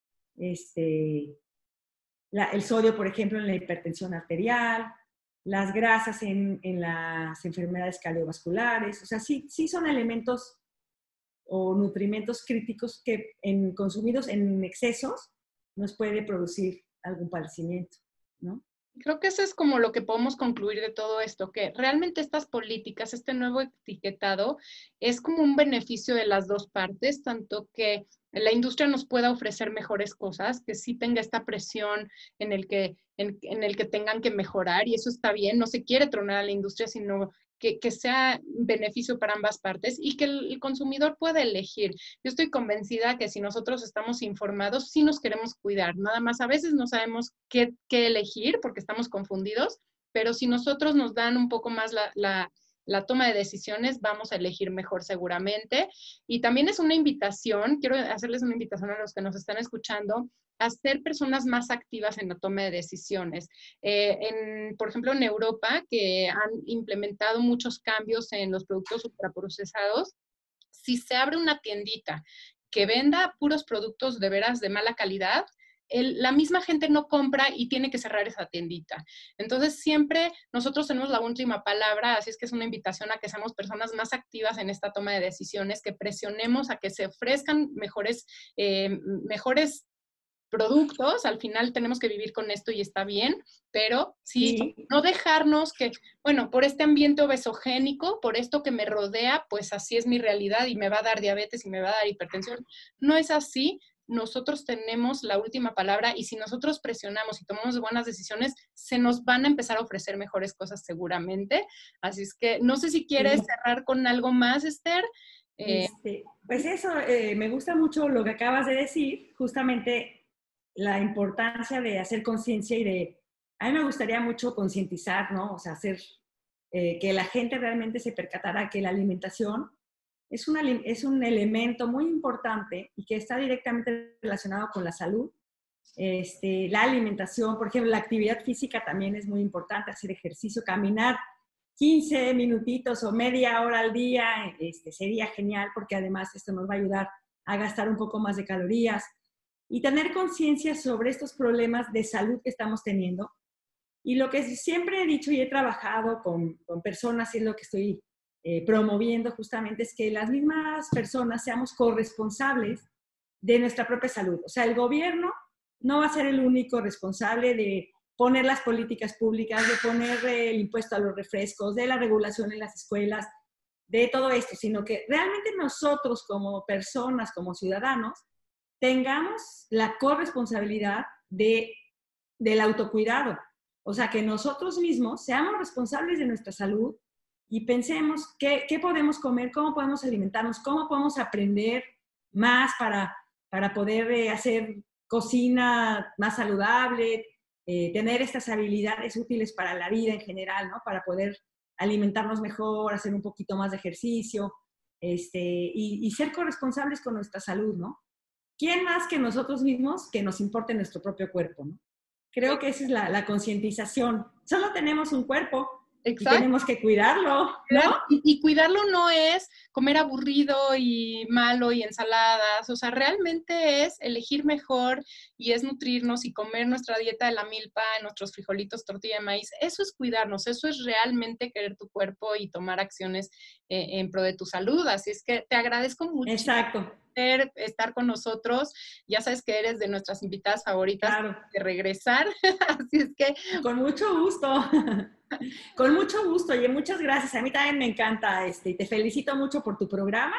el sodio, por ejemplo, en la hipertensión arterial, las grasas en las enfermedades cardiovasculares. O sea, sí son elementos o nutrimentos críticos que consumidos en excesos nos puede producir algún padecimiento, ¿no? Creo que eso es como lo que podemos concluir de todo esto, que realmente estas políticas, este nuevo etiquetado, es como un beneficio de las dos partes, tanto que la industria nos pueda ofrecer mejores cosas, que sí tenga esta presión en el que tengan que mejorar, y eso está bien, no se quiere tronar a la industria, sino que sea beneficio para ambas partes y que el consumidor pueda elegir. Yo estoy convencida que si nosotros estamos informados, sí nos queremos cuidar. Nada más a veces no sabemos qué elegir porque estamos confundidos, pero si nosotros nos dan un poco más la toma de decisiones, vamos a elegir mejor seguramente. Y también es una invitación, quiero hacerles una invitación a los que nos están escuchando, a ser personas más activas en la toma de decisiones. Por ejemplo, en Europa, que han implementado muchos cambios en los productos ultraprocesados, si se abre una tiendita que venda puros productos de veras de mala calidad, la misma gente no compra y tiene que cerrar esa tiendita. Entonces, siempre nosotros tenemos la última palabra, así es que es una invitación a que seamos personas más activas en esta toma de decisiones, que presionemos a que se ofrezcan mejores productos, al final tenemos que vivir con esto y está bien, pero sí, Sí. no dejarnos que, bueno, por este ambiente obesogénico, por esto que me rodea, pues así es mi realidad y me va a dar diabetes y me va a dar hipertensión. No es así. Nosotros tenemos la última palabra y si nosotros presionamos y tomamos buenas decisiones, se nos van a empezar a ofrecer mejores cosas seguramente. Así es que no sé si quieres Sí. cerrar con algo más, Esther. Pues eso, me gusta mucho lo que acabas de decir, justamente la importancia de hacer conciencia y a mí me gustaría mucho concientizar, ¿no? O sea, hacer que la gente realmente se percatara que la alimentación es un elemento muy importante y que está directamente relacionado con la salud. La alimentación, por ejemplo, la actividad física también es muy importante, hacer ejercicio, caminar 15 minutitos o media hora al día, sería genial porque además esto nos va a ayudar a gastar un poco más de calorías y tener conciencia sobre estos problemas de salud que estamos teniendo. Y lo que siempre he dicho y he trabajado con personas y es lo que estoy promoviendo justamente es que las mismas personas seamos corresponsables de nuestra propia salud. O sea, el gobierno no va a ser el único responsable de poner las políticas públicas, de poner el impuesto a los refrescos, de la regulación en las escuelas, de todo esto, sino que realmente nosotros como personas, como ciudadanos, tengamos la corresponsabilidad del autocuidado. O sea, que nosotros mismos seamos responsables de nuestra salud y pensemos qué podemos comer, cómo podemos alimentarnos, cómo podemos aprender más para poder hacer cocina más saludable, tener estas habilidades útiles para la vida en general, ¿no? Para poder alimentarnos mejor, hacer un poquito más de ejercicio, y ser corresponsables con nuestra salud, ¿no? ¿Quién más que nosotros mismos que nos importe nuestro propio cuerpo, ¿no? Creo que esa es la concientización. Solo tenemos un cuerpo y Exacto. tenemos que cuidarlo, ¿no? Y cuidarlo no es comer aburrido y malo y ensaladas, o sea, realmente es elegir mejor y es nutrirnos y comer nuestra dieta de la milpa, nuestros frijolitos, tortilla de maíz. Eso es cuidarnos, eso es realmente querer tu cuerpo y tomar acciones en pro de tu salud. Así es que te agradezco mucho Exacto, estar con nosotros. Ya sabes que eres de nuestras invitadas favoritas claro. de regresar. Así es que Con mucho gusto. Con mucho gusto. Oye, muchas gracias. A mí también me encanta, y te felicito mucho por tu programa.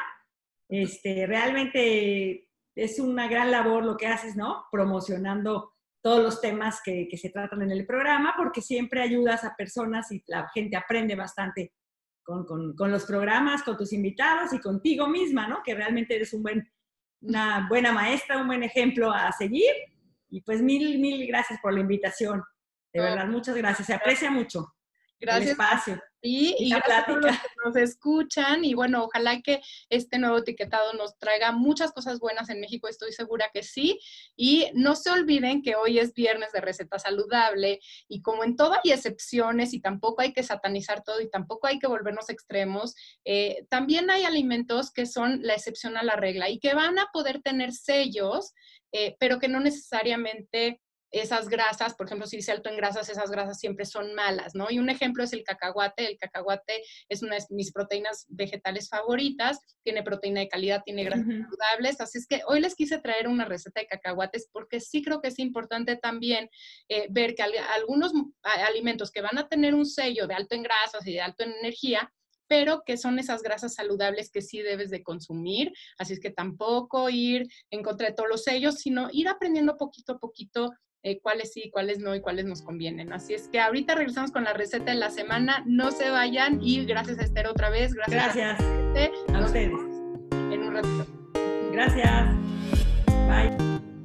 Realmente es una gran labor lo que haces, ¿no? Promocionando todos los temas que se tratan en el programa, porque siempre ayudas a personas y la gente aprende bastante con los programas, con tus invitados y contigo misma, ¿no? Que realmente eres una buena maestra, un buen ejemplo a seguir. Y pues mil gracias por la invitación. De no, verdad, muchas gracias. Se aprecia mucho el gracias a espacio ti y y la gracias a todos los plática. que nos escuchan. Y bueno, ojalá que este nuevo etiquetado nos traiga muchas cosas buenas en México, estoy segura que sí. Y no se olviden que hoy es viernes de receta saludable y como en todo hay excepciones y tampoco hay que satanizar todo y tampoco hay que volvernos extremos, también hay alimentos que son la excepción a la regla y que van a poder tener sellos, pero que no necesariamente esas grasas, por ejemplo, si dice alto en grasas, esas grasas siempre son malas, ¿no? Y un ejemplo es el cacahuate. El cacahuate es una de mis proteínas vegetales favoritas, tiene proteína de calidad, tiene grasas saludables, así es que hoy les quise traer una receta de cacahuates porque sí creo que es importante también ver que algunos alimentos que van a tener un sello de alto en grasas y de alto en energía, pero que son esas grasas saludables que sí debes de consumir, así es que tampoco ir en contra de todos los sellos, sino ir aprendiendo poquito a poquito cuáles sí, cuáles no y cuáles nos convienen. Así es que ahorita regresamos con la receta de la semana. No se vayan y gracias a Esther otra vez. Gracias a Nos ustedes. vemos en un ratito. Gracias. Bye.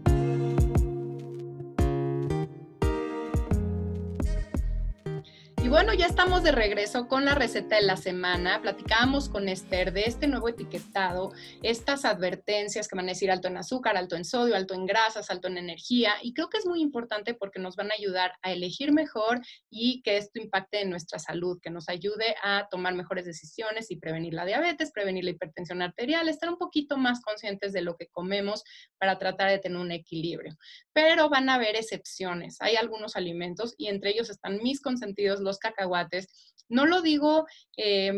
Y bueno, ya estamos de regreso con la receta de la semana. Platicábamos con Esther de este nuevo etiquetado, estas advertencias que van a decir alto en azúcar, alto en sodio, alto en grasas, alto en energía. Y creo que es muy importante porque nos van a ayudar a elegir mejor y que esto impacte en nuestra salud, que nos ayude a tomar mejores decisiones y prevenir la diabetes, prevenir la hipertensión arterial, estar un poquito más conscientes de lo que comemos para tratar de tener un equilibrio. Pero van a haber excepciones. Hay algunos alimentos y entre ellos están mis consentidos, los cacahuates. No lo digo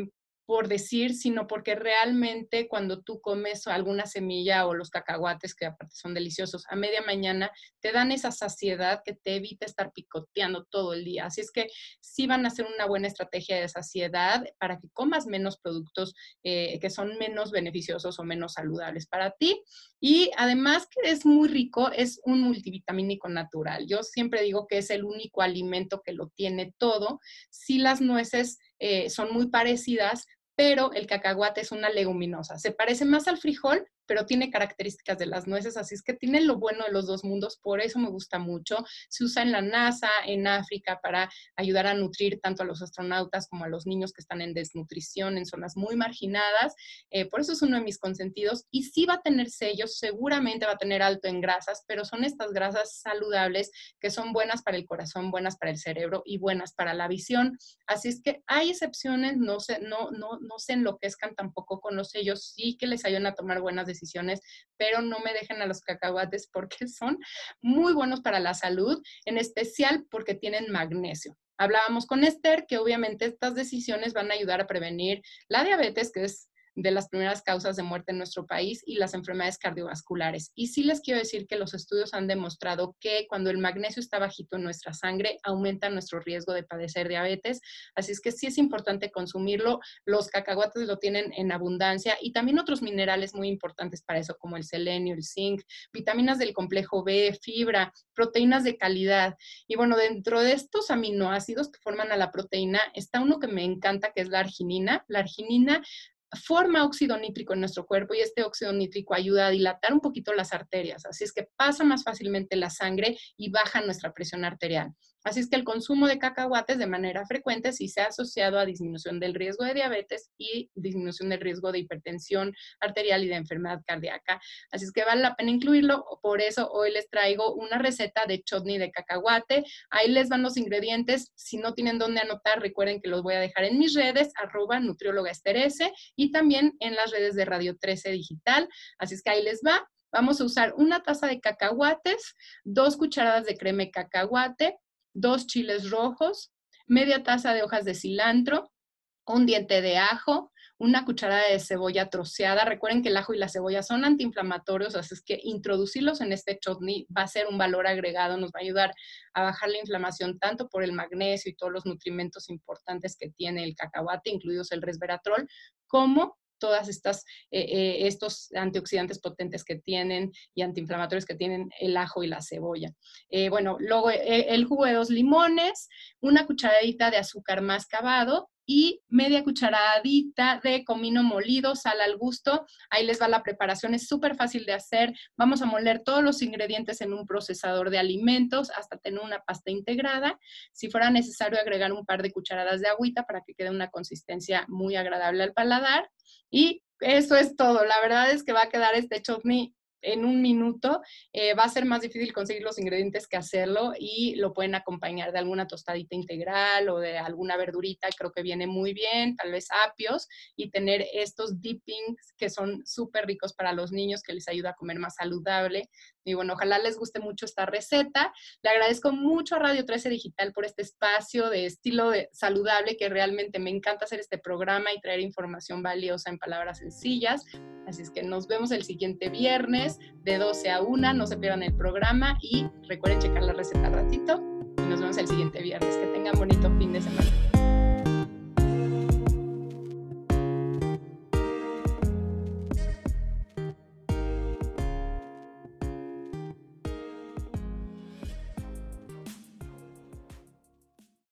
por decir, sino porque realmente cuando tú comes alguna semilla o los cacahuates, que aparte son deliciosos, a media mañana te dan esa saciedad que te evita estar picoteando todo el día. Así es que sí van a ser una buena estrategia de saciedad para que comas menos productos que son menos beneficiosos o menos saludables para ti. Y además que es muy rico, es un multivitamínico natural. Yo siempre digo que es el único alimento que lo tiene todo. Sí, las nueces son muy parecidas, pero el cacahuate es una leguminosa. Se parece más al frijol, pero tiene características de las nueces, así es que tiene lo bueno de los dos mundos, por eso me gusta mucho. Se usa en la NASA, en África, para ayudar a nutrir tanto a los astronautas como a los niños que están en desnutrición en zonas muy marginadas, por eso es uno de mis consentidos, y sí va a tener sellos, seguramente va a tener alto en grasas, pero son estas grasas saludables que son buenas para el corazón, buenas para el cerebro y buenas para la visión, así es que hay excepciones, no se enloquezcan tampoco con los sellos, sí que les ayudan a tomar buenas decisiones, pero no me dejen a los cacahuates porque son muy buenos para la salud, en especial porque tienen magnesio. Hablábamos con Esther que obviamente estas decisiones van a ayudar a prevenir la diabetes, que es de las primeras causas de muerte en nuestro país, y las enfermedades cardiovasculares. Y sí les quiero decir que los estudios han demostrado que cuando el magnesio está bajito en nuestra sangre, aumenta nuestro riesgo de padecer diabetes. Así es que sí es importante consumirlo. Los cacahuates lo tienen en abundancia y también otros minerales muy importantes para eso, como el selenio, el zinc, vitaminas del complejo B, fibra, proteínas de calidad. Y bueno, dentro de estos aminoácidos que forman a la proteína, está uno que me encanta, que es la arginina. La arginina forma óxido nítrico en nuestro cuerpo y este óxido nítrico ayuda a dilatar un poquito las arterias, así es que pasa más fácilmente la sangre y baja nuestra presión arterial. Así es que el consumo de cacahuates de manera frecuente sí se ha asociado a disminución del riesgo de diabetes y disminución del riesgo de hipertensión arterial y de enfermedad cardíaca. Así es que vale la pena incluirlo, por eso hoy les traigo una receta de chutney de cacahuate. Ahí les van los ingredientes, si no tienen dónde anotar, recuerden que los voy a dejar en mis redes, @nutriólogaesterS, y también en las redes de Radio 13 Digital. Así es que ahí les va. Vamos a usar una taza de cacahuates, 2 cucharadas de crema de cacahuate, 2 chiles rojos, media taza de hojas de cilantro, un diente de ajo, una cucharada de cebolla troceada. Recuerden que el ajo y la cebolla son antiinflamatorios, así es que introducirlos en este chutney va a ser un valor agregado, nos va a ayudar a bajar la inflamación tanto por el magnesio y todos los nutrimentos importantes que tiene el cacahuate, incluidos el resveratrol, como todas estos antioxidantes potentes que tienen y antiinflamatorios que tienen el ajo y la cebolla. Bueno, luego el jugo de 2 limones, una cucharadita de azúcar mascabado y media cucharadita de comino molido, sal al gusto. Ahí les va la preparación, es súper fácil de hacer. Vamos a moler todos los ingredientes en un procesador de alimentos hasta tener una pasta integrada. Si fuera necesario agregar un par de cucharadas de agüita para que quede una consistencia muy agradable al paladar. Y eso es todo. La verdad es que va a quedar este chutney en un minuto. Va a ser más difícil conseguir los ingredientes que hacerlo y lo pueden acompañar de alguna tostadita integral o de alguna verdurita, creo que viene muy bien, tal vez apios, y tener estos dippings que son súper ricos para los niños, que les ayuda a comer más saludable. Y bueno, ojalá les guste mucho esta receta. Le agradezco mucho a Radio 13 Digital por este espacio de estilo saludable, que realmente me encanta hacer este programa y traer información valiosa en palabras sencillas. Así es que nos vemos el siguiente viernes de 12 a 1. No se pierdan el programa y recuerden checar la receta al ratito. Y nos vemos el siguiente viernes. Que tengan bonito fin de semana.